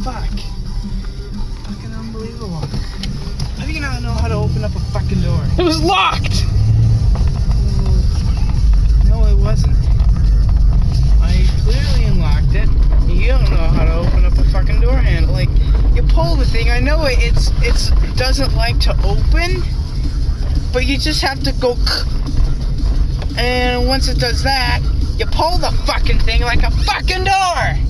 fuck? Fucking unbelievable. How do you not know how to open up a fucking door? It was locked! No, it wasn't. I clearly unlocked it. You don't know how to open up a fucking door handle. Like, you pull the thing. I know it doesn't like to open, but you just have to go. And once it does that, you pull the fucking thing like a fucking door.